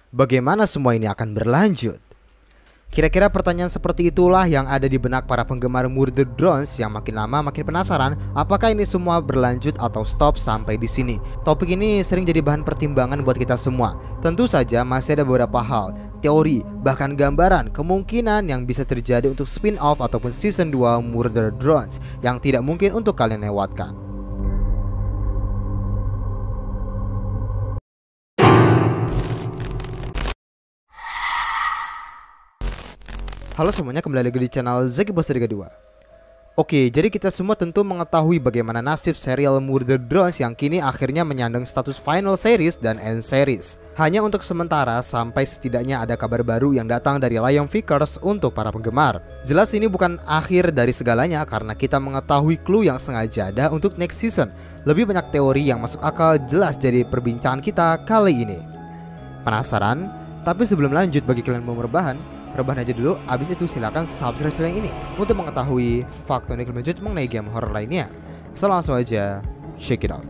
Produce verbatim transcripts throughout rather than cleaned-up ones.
Bagaimana semua ini akan berlanjut? Kira-kira pertanyaan seperti itulah yang ada di benak para penggemar Murder Drones yang makin lama makin penasaran apakah ini semua berlanjut atau stop sampai di sini. Topik ini sering jadi bahan pertimbangan buat kita semua. Tentu saja masih ada beberapa hal, teori, bahkan gambaran kemungkinan yang bisa terjadi untuk spin-off ataupun season dua Murder Drones yang tidak mungkin untuk kalian lewatkan. Halo semuanya, kembali lagi di channel Zaki Bos tiga dua. Oke, jadi kita semua tentu mengetahui bagaimana nasib serial Murder Drones yang kini akhirnya menyandang status final series dan end series. Hanya untuk sementara sampai setidaknya ada kabar baru yang datang dari Lion Vickers untuk para penggemar. Jelas ini bukan akhir dari segalanya karena kita mengetahui clue yang sengaja ada untuk next season. Lebih banyak teori yang masuk akal jelas jadi perbincangan kita kali ini. Penasaran? Tapi sebelum lanjut, bagi kalian yang mau rebahan, rebahan aja dulu, abis itu silakan subscribe channel ini untuk mengetahui fakta unik lebih lanjut mengenai game horror lainnya. So langsung aja check it out.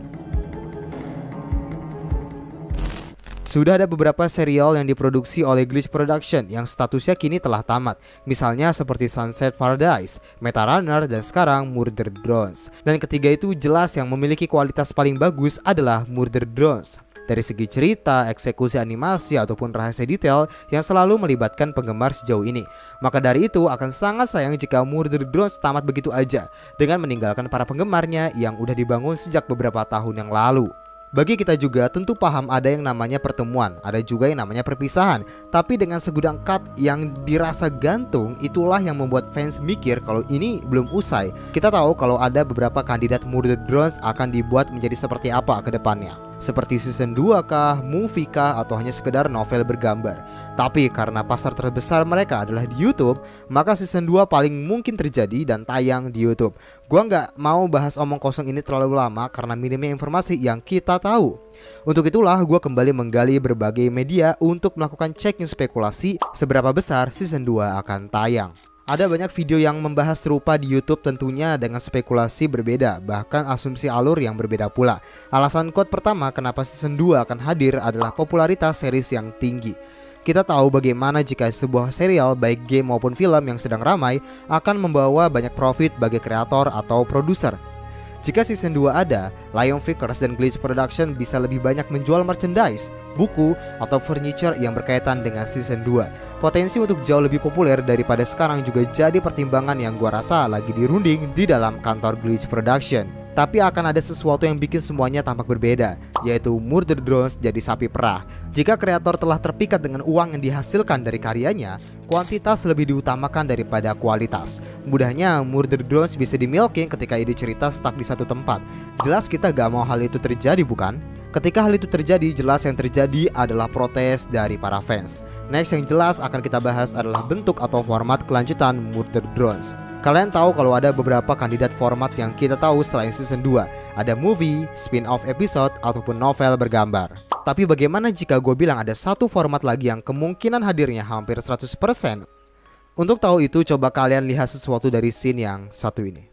Sudah ada beberapa serial yang diproduksi oleh Glitch Production yang statusnya kini telah tamat. Misalnya seperti Sunset Paradise, Meta Runner, dan sekarang Murder Drones. Dan ketiga itu jelas yang memiliki kualitas paling bagus adalah Murder Drones. Dari segi cerita, eksekusi animasi, ataupun rahasia detail yang selalu melibatkan penggemar sejauh ini. Maka dari itu akan sangat sayang jika Murder Drones tamat begitu aja dengan meninggalkan para penggemarnya yang udah dibangun sejak beberapa tahun yang lalu. Bagi kita juga tentu paham ada yang namanya pertemuan, ada juga yang namanya perpisahan. Tapi dengan segudang cut yang dirasa gantung, itulah yang membuat fans mikir kalau ini belum usai. Kita tahu kalau ada beberapa kandidat Murder Drones akan dibuat menjadi seperti apa ke depannya. Seperti season dua kah, movie kah, atau hanya sekedar novel bergambar. Tapi karena pasar terbesar mereka adalah di YouTube, maka season dua paling mungkin terjadi dan tayang di YouTube. Gua nggak mau bahas omong kosong ini terlalu lama karena minimnya informasi yang kita tahu. Untuk itulah gue kembali menggali berbagai media untuk melakukan checking spekulasi seberapa besar season dua akan tayang. Ada banyak video yang membahas serupa di YouTube tentunya dengan spekulasi berbeda, bahkan asumsi alur yang berbeda pula. Alasan kuat pertama kenapa season dua akan hadir adalah popularitas series yang tinggi. Kita tahu bagaimana jika sebuah serial baik game maupun film yang sedang ramai akan membawa banyak profit bagi kreator atau produser. Jika season dua ada, Lion Vickers dan Glitch Production bisa lebih banyak menjual merchandise, buku, atau furniture yang berkaitan dengan season dua. Potensi untuk jauh lebih populer daripada sekarang juga jadi pertimbangan yang gua rasa lagi dirunding di dalam kantor Glitch Production. Tapi akan ada sesuatu yang bikin semuanya tampak berbeda, yaitu Murder Drones jadi sapi perah. Jika kreator telah terpikat dengan uang yang dihasilkan dari karyanya, kuantitas lebih diutamakan daripada kualitas. Mudahnya Murder Drones bisa dimilking ketika ide cerita stuck di satu tempat. Jelas kita gak mau hal itu terjadi, bukan? Ketika hal itu terjadi, jelas yang terjadi adalah protes dari para fans. Next yang jelas akan kita bahas adalah bentuk atau format kelanjutan Murder Drones. Kalian tahu kalau ada beberapa kandidat format yang kita tahu setelah season dua. Ada movie, spin-off episode, ataupun novel bergambar. Tapi bagaimana jika gue bilang ada satu format lagi yang kemungkinan hadirnya hampir seratus persen? Untuk tahu itu coba kalian lihat sesuatu dari scene yang satu ini.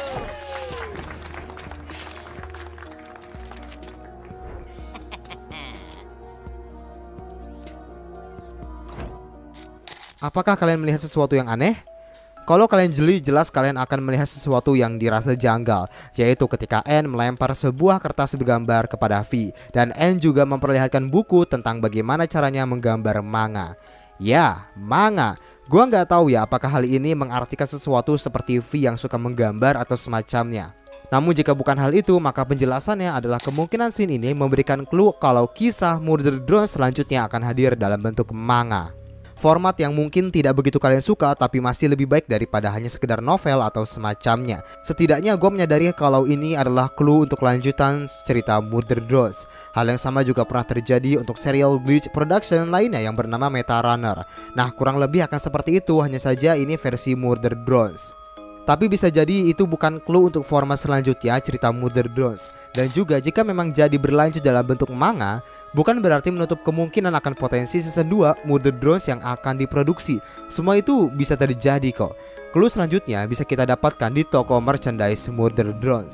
Apakah kalian melihat sesuatu yang aneh? Kalau kalian jeli, jelas kalian akan melihat sesuatu yang dirasa janggal, yaitu ketika N melempar sebuah kertas bergambar kepada V, dan N juga memperlihatkan buku tentang bagaimana caranya menggambar manga. Ya, manga. Gua nggak tahu ya apakah hal ini mengartikan sesuatu seperti V yang suka menggambar atau semacamnya. Namun jika bukan hal itu, maka penjelasannya adalah kemungkinan scene ini memberikan clue kalau kisah Murder Drones selanjutnya akan hadir dalam bentuk manga. Format yang mungkin tidak begitu kalian suka tapi masih lebih baik daripada hanya sekedar novel atau semacamnya. Setidaknya gue menyadari kalau ini adalah clue untuk lanjutan cerita Murder Drones. Hal yang sama juga pernah terjadi untuk serial Glitch Production lainnya yang bernama Meta Runner. Nah, kurang lebih akan seperti itu, hanya saja ini versi Murder Drones. Tapi bisa jadi itu bukan clue untuk format selanjutnya cerita Murder Drones. Dan juga jika memang jadi berlanjut dalam bentuk manga, bukan berarti menutup kemungkinan akan potensi season dua Murder Drones yang akan diproduksi. Semua itu bisa terjadi kok. Clue selanjutnya bisa kita dapatkan di toko merchandise Murder Drones.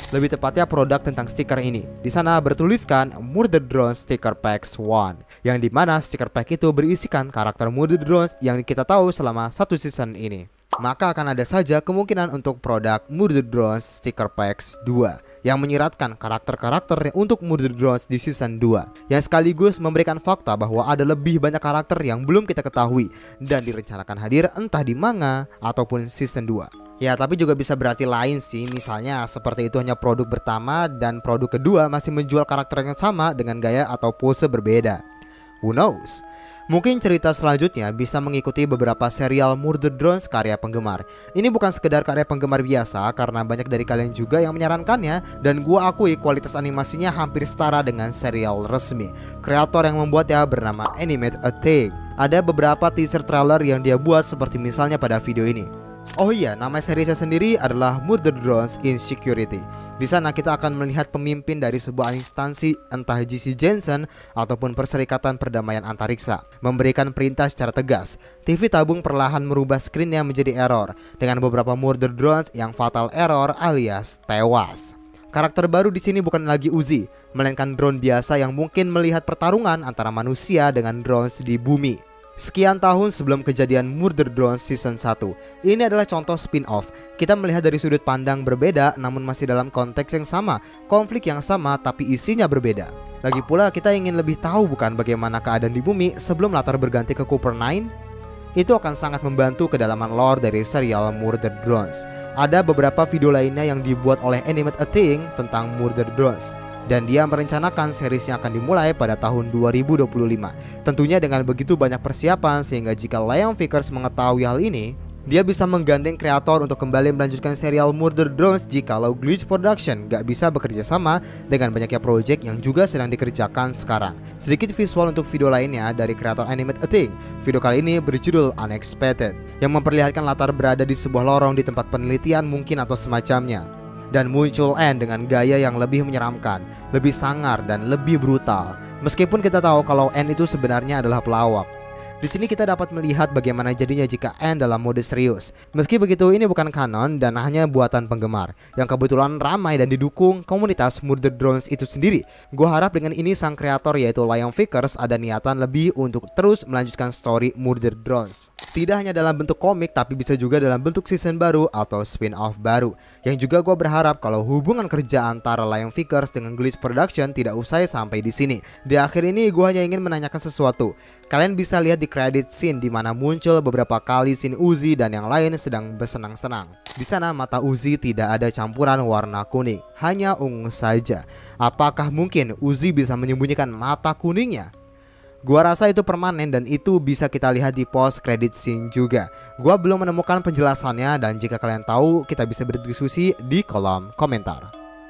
Lebih tepatnya produk tentang stiker ini. Di sana bertuliskan Murder Drones Sticker Packs one, yang dimana stiker pack itu berisikan karakter Murder Drones yang kita tahu selama satu season ini. Maka akan ada saja kemungkinan untuk produk Murder Drones Sticker Packs dua yang menyiratkan karakter-karakter untuk Murder Drones di season dua, yang sekaligus memberikan fakta bahwa ada lebih banyak karakter yang belum kita ketahui dan direncanakan hadir entah di manga ataupun season dua. Ya, tapi juga bisa berarti lain sih. Misalnya seperti itu hanya produk pertama dan produk kedua masih menjual karakter yang sama dengan gaya atau pose berbeda. Who knows? Mungkin cerita selanjutnya bisa mengikuti beberapa serial Murder Drones karya penggemar. Ini bukan sekedar karya penggemar biasa, karena banyak dari kalian juga yang menyarankannya, dan gua akui kualitas animasinya hampir setara dengan serial resmi. Kreator yang membuatnya bernama Animate A Thing. Ada beberapa teaser trailer yang dia buat seperti misalnya pada video ini. Oh iya, nama seriesnya sendiri adalah Murder Drones Insecurity. Di sana kita akan melihat pemimpin dari sebuah instansi, entah J C Jensen ataupun Perserikatan Perdamaian Antariksa, memberikan perintah secara tegas. T V tabung perlahan merubah screennya menjadi error, dengan beberapa Murder Drones yang fatal error alias tewas. Karakter baru di sini bukan lagi Uzi, melainkan drone biasa yang mungkin melihat pertarungan antara manusia dengan drones di bumi. Sekian tahun sebelum kejadian Murder Drones Season satu, ini adalah contoh spin-off. Kita melihat dari sudut pandang berbeda namun masih dalam konteks yang sama, konflik yang sama tapi isinya berbeda. Lagi pula kita ingin lebih tahu bukan bagaimana keadaan di bumi sebelum latar berganti ke Cooper Nine? Itu akan sangat membantu kedalaman lore dari serial Murder Drones. Ada beberapa video lainnya yang dibuat oleh Animate A Thing tentang Murder Drones, dan dia merencanakan seriesnya akan dimulai pada tahun dua ribu dua puluh lima. Tentunya dengan begitu banyak persiapan, sehingga jika Leon Vickers mengetahui hal ini, dia bisa menggandeng kreator untuk kembali melanjutkan serial Murder Drones jikalau Glitch Production gak bisa bekerja sama dengan banyaknya project yang juga sedang dikerjakan sekarang. Sedikit visual untuk video lainnya dari kreator Animate A Thing. Video kali ini berjudul Unexpected, yang memperlihatkan latar berada di sebuah lorong di tempat penelitian mungkin atau semacamnya. Dan muncul N dengan gaya yang lebih menyeramkan, lebih sangar dan lebih brutal. Meskipun kita tahu kalau N itu sebenarnya adalah pelawak. Di sini kita dapat melihat bagaimana jadinya jika N dalam mode serius. Meski begitu, ini bukan kanon dan hanya buatan penggemar yang kebetulan ramai dan didukung komunitas Murder Drones itu sendiri. Gua harap dengan ini sang kreator yaitu Leon Vickers ada niatan lebih untuk terus melanjutkan story Murder Drones. Tidak hanya dalam bentuk komik, tapi bisa juga dalam bentuk season baru atau spin-off baru. Yang juga gue berharap kalau hubungan kerja antara Leon Vickers dengan Glitch Production tidak usai sampai di sini. Di akhir ini gue hanya ingin menanyakan sesuatu. Kalian bisa lihat di credit scene di mana muncul beberapa kali scene Uzi dan yang lain sedang bersenang-senang. Di sana mata Uzi tidak ada campuran warna kuning, hanya ungu saja. Apakah mungkin Uzi bisa menyembunyikan mata kuningnya? Gua rasa itu permanen dan itu bisa kita lihat di post credit scene juga. Gua belum menemukan penjelasannya, dan jika kalian tahu kita bisa berdiskusi di kolom komentar.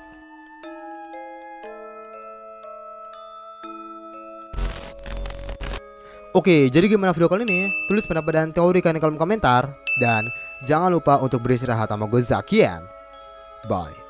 Oke, jadi gimana video kali ini? Tulis pendapat dan teori kalian di kolom komentar. Dan jangan lupa untuk beristirahat sama gue Zakian. Bye.